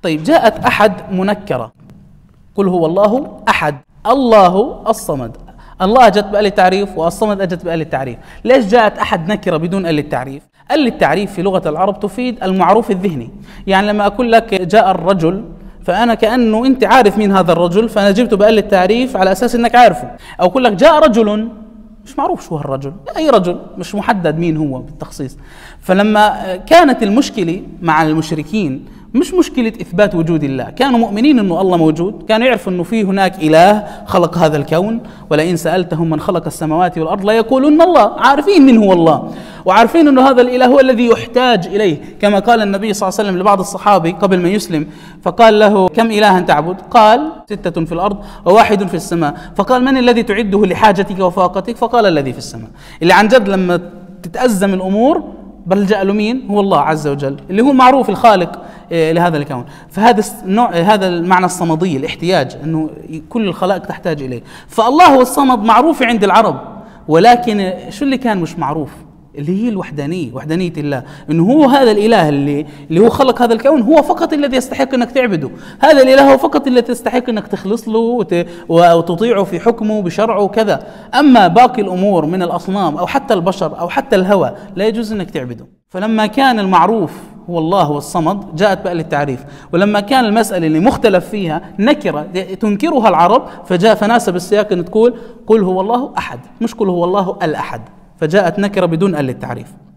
طيب جاءت أحد منكرة، قل هو الله أحد، الله الصمد. الله جت بآل التعريف والصمد أجت بآل التعريف. ليش جاءت أحد نكرة بدون آل التعريف؟ آل التعريف في لغة العرب تفيد المعروف الذهني. يعني لما أقول لك جاء الرجل، فأنا كأنه أنت عارف مين هذا الرجل، فأنا جبته بآل التعريف على أساس أنك عارفه. أو أقول لك جاء رجل، مش معروف شو هالرجل، أي رجل، مش محدد مين هو بالتخصيص. فلما كانت المشكلة مع المشركين مش مشكلة إثبات وجود الله، كانوا مؤمنين أنه الله موجود، كانوا يعرفوا أنه في هناك إله خلق هذا الكون، ولئن سألتهم من خلق السماوات والأرض ليقولون الله، عارفين من هو الله، وعارفين أنه هذا الإله هو الذي يحتاج إليه، كما قال النبي صلى الله عليه وسلم لبعض الصحابي قبل ما يسلم، فقال له كم إلها تعبد؟ قال 6 في الأرض و1 في السماء. فقال من الذي تعده لحاجتك وفاقتك؟ فقال الذي في السماء. اللي عن جد لما تتأزم الأمور بلجأ له مين؟ هو الله عز وجل، اللي هو معروف الخالق لهذا الكون. فهذا النوع، هذا المعنى الصمدي، الاحتياج، انه كل الخلائق تحتاج اليه. فالله والصمد معروف عند العرب، ولكن شو اللي كان مش معروف؟ اللي هي الوحدانية، وحدانية الله، انه هو هذا الاله اللي هو خلق هذا الكون، هو فقط الذي يستحق انك تعبده. هذا الاله هو فقط الذي تستحق انك تخلص له وتطيعه في حكمه بشرعه وكذا. اما باقي الامور من الاصنام او حتى البشر او حتى الهوى لا يجوز انك تعبده. فلما كان المعروف هو الله والصمد جاءت بآل التعريف، ولما كان المسألة اللي مختلف فيها نكرة تنكرها العرب فناسب السياق ان تقول قل هو الله احد، مش قل هو الله الاحد، فجاءت نكرة بدون آل التعريف.